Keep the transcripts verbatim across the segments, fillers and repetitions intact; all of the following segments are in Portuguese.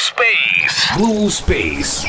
Space. Blue Space.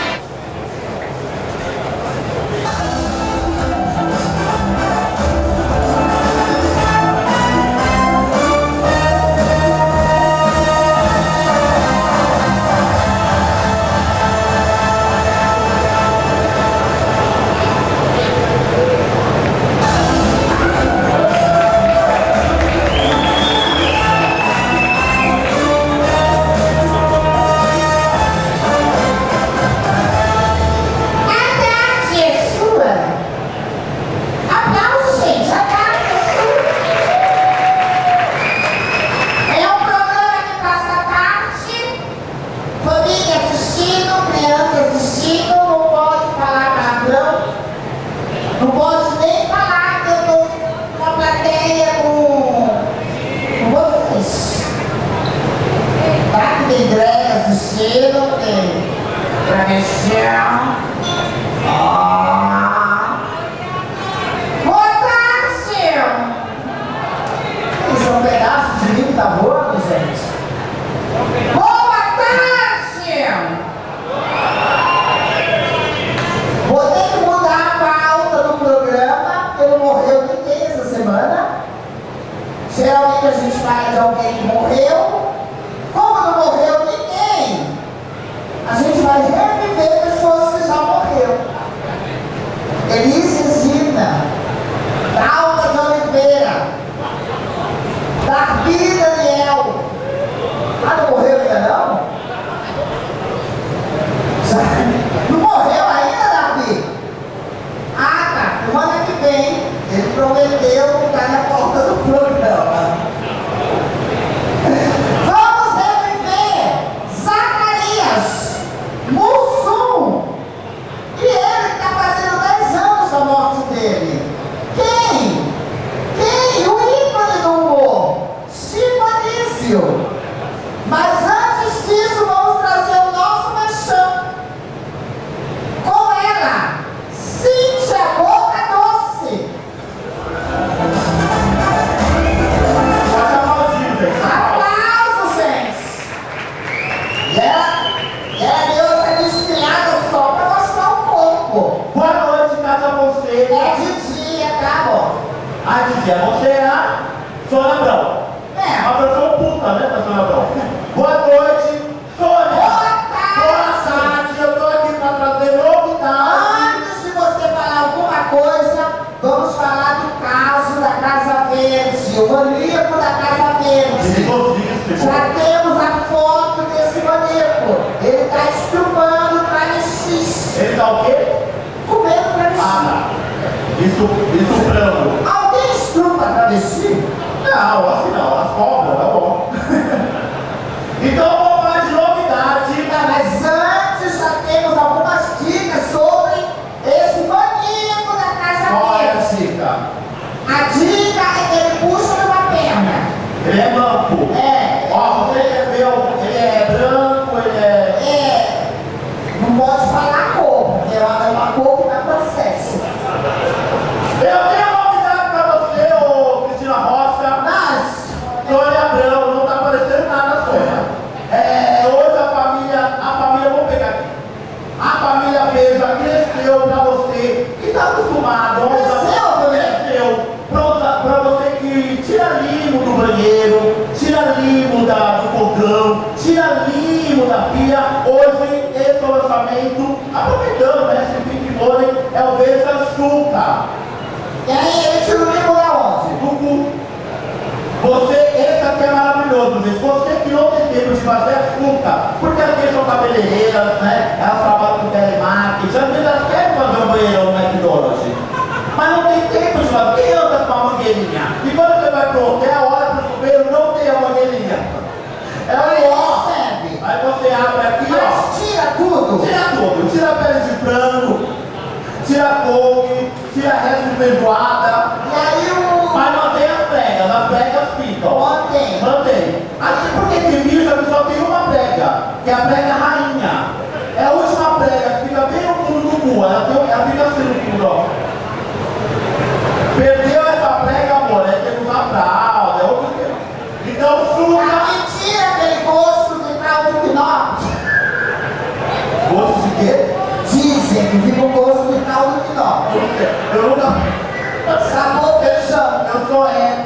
Perdeu essa prega, amor, é ter que usar fralda, é outro tema. Então, suga. Mentira, aquele gosto de caldo de nós.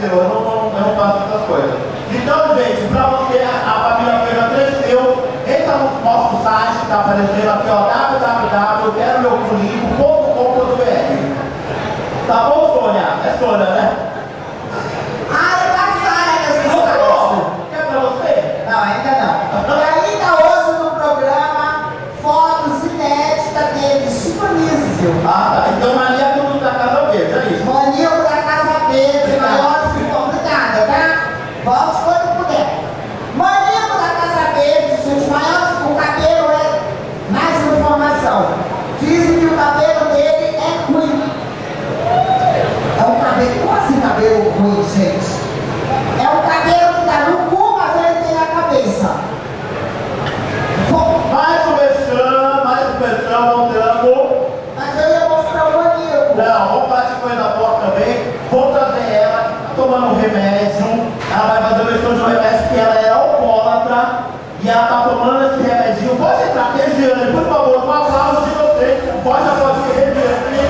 viu? Eu não, não, eu não faço essas coisas. Então, gente, pra você, a, a família Feira cresceu. Entra no nosso site que tá aparecendo aqui, ó, w w w ponto quero meu pulinho ponto com ponto b r. Tá bom, Sônia? É Sônia, né? Ai, tá saia dessa história. Quer pra você? Não, ainda não. E ainda hoje no programa, fotos inéditas dele, disponível. Ah, tá. Então, Maníaco da Casa Verde, é isso? Maníaco da Casa Verde, maior de obrigada, tá? Volte quando puder. Maníaco da Casa Verde, gente, maior o cabelo é mais uma informação. Dizem que o cabelo dele é ruim. É um cabelo, como assim cabelo ruim, gente? É um cabelo que tá no cu, mas ele tem na cabeça. Bom, Mais um versão, mais um versão, montando. mas eu ia mostrar o maníaco. Não, vamos falar de coisa boa também. Vou trazer ela, tá tomando um remédio. Ela vai fazer a versão de um remédio porque ela é alcoólatra. E ela tá tomando esse remedinho. Pode entrar, Regiane, por favor, um aplauso de vocês. Pode aplaudir, Regiane.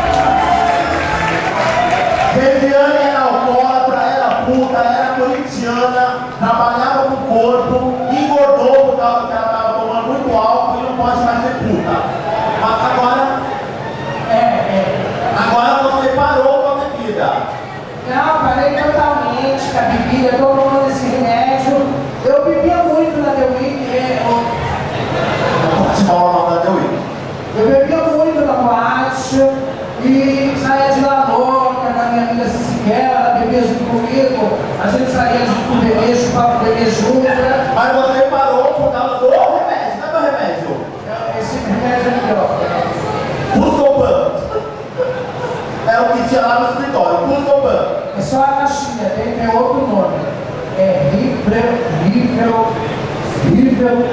Regiane era alcoólatra, era puta, era corintiana, trabalhava com o corpo, engordou por causa que ela estava tomando muito álcool e não pode mais ser puta. Mas agora, é, é, agora você parou com a bebida. Não, parei totalmente com a bebida, estou tomando esse remédio. Eu bebia muito na The Week. Não pode falar o nome da Deu. Eu bebia muito na boate e saía de lá louca, com a minha amiga Ciciquela, ela bebia junto comigo. A gente saía junto com o bebê, chupava o bebê junto. Mas você parou por causa do remédio, não é do remédio? Esse remédio é melhor. Buscopan. É o que tinha lá no escritório, Buscopan. É só a caixinha, tem, tem outro nome. É Rivel, Rivel, Rivel,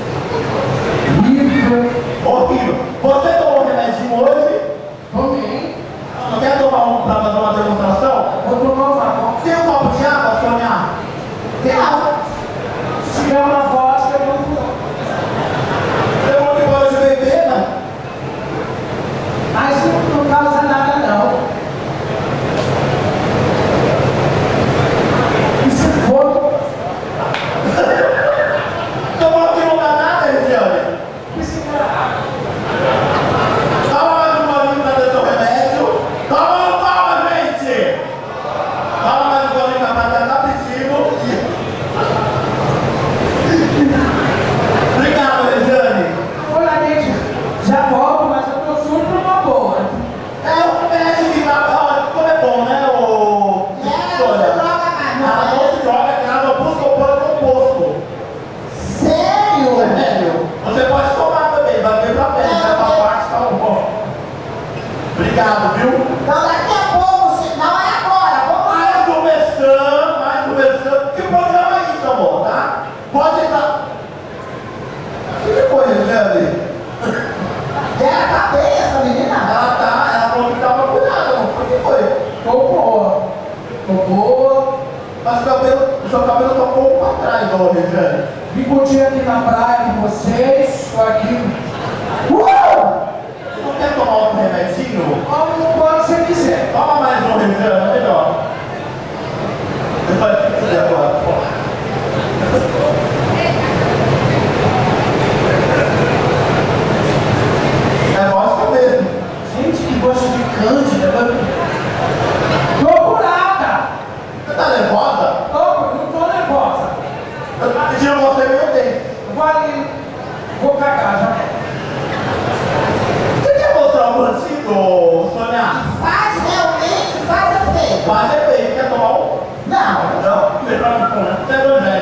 Rivel. Horrível. Você tomou remedinho hoje? Tomei. Não quer tomar um pra fazer uma demonstração? Vou tomar uma. Tem um copo de água, Sônia? Tem água. Se tiver uma vodka, eu vou. Tem um que pode beber, né? Mas não, não causa nada, não. E se for, Tomou que não dá nada, Regiane? precisa. Toma mais um bolinho pra ter seu remédio. Toma, não toma, gente! Toma mais um bolinho pra bater, tá pedindo. Obrigado, Regiane. Olha, gente, já volto, mas eu tô super uma boa. É o remédio que dá. Olha, como é bom, né, o. É, Sônia? não se droga mais, não Ela é? não se droga, que ela não busca o pano composto. Sério? Sério? Você pode tomar também, vai ver pra frente, Não, essa eu- parte tá bom. Obrigado, viu? Então daqui a pouco, se- não é agora, vamos lá. Mais conversando, mais conversando. Que programa é isso, amor, tá? Pode entrar. O que foi, Regiane? Ela tá bem, essa menina? Ela tá, ela falou que tava curada, amor. O que foi? Tô boa. Tô boa. Mas o cabelo, o seu cabelo tá um pouco pra trás, ô Regiane. Vim curtir aqui na praia com vocês. Tô aqui. Uh! Você não quer tomar outro remedinho? Como quando você quiser. Toma mais um, Regiane, é melhor. Depois que quiser agora. É lógico mesmo. Gente, que gosto de cândida. Tô curada. Você tá nervosa? Tô, não tô nervosa. Eu tô pedindo você meu tempo. Eu vou ali. Vou cagar já. Você quer mostrar o bandido, Sônia? Faz realmente, faz efeito. Faz efeito, quer tomar um? Não. Não? Melhor não, né? Você é evangélico.